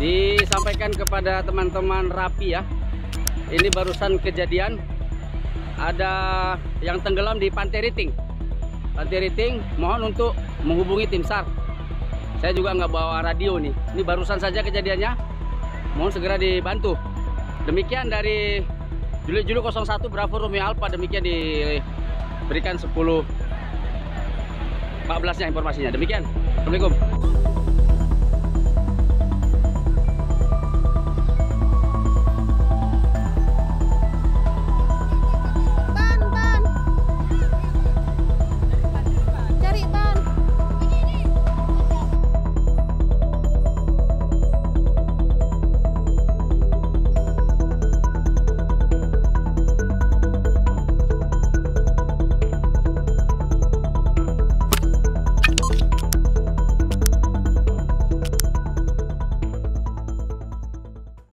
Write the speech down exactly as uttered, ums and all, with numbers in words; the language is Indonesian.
Disampaikan kepada teman-teman Rapi ya. Ini barusan kejadian ada yang tenggelam di Pantai Riting. Pantai Riting, mohon untuk menghubungi tim SAR. Saya juga nggak bawa radio nih. Ini barusan saja kejadiannya. Mohon segera dibantu. Demikian dari Juli Juli nol satu Bravo Romeo Alpha. Demikian diberikan sepuluh empat belas nya informasinya. Demikian. Assalamualaikum.